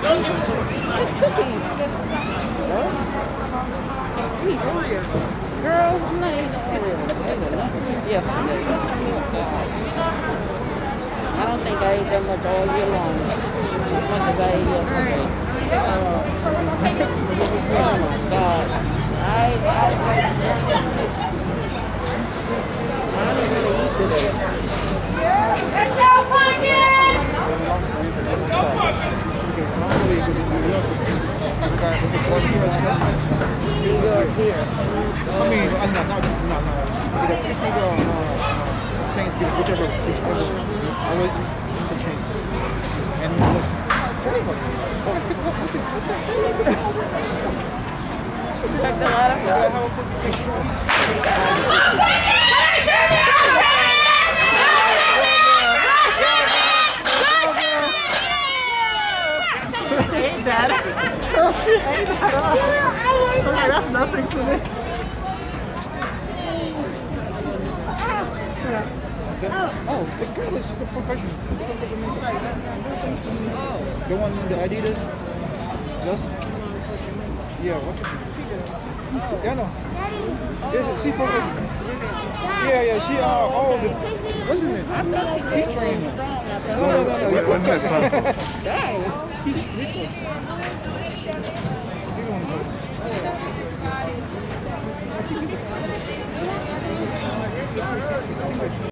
It's cookies. Girl, I'm not eating no Oreos. Yeah, I don't think I ate that much all year long. As much as I ate yesterday. Oh my God. I don't even eat today. Let's go, Pumpkin! Let's go, Pumpkin! Here. I mean, no. Either Christmas or Thanksgiving, whichever. Always the change. And it was Expect a lot of Hate that. Oh, she hates that. Okay, that's nothing to me. oh, the girl is just a professional. The one in the Adidas? Just? Yeah, what's it? Yeah, no. Yeah, she from yeah, she all the what's his name? He trained her. No. Dang. He's one.